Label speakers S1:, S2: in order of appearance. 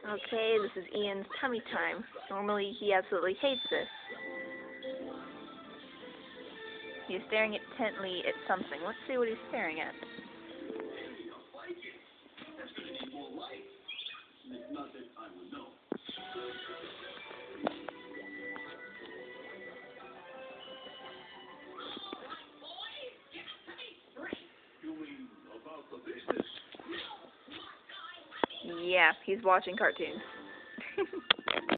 S1: Okay, this is Ian's tummy time. Normally he absolutely hates this. He's staring intently at something. Let's see what he's staring at. Yeah, he's watching cartoons.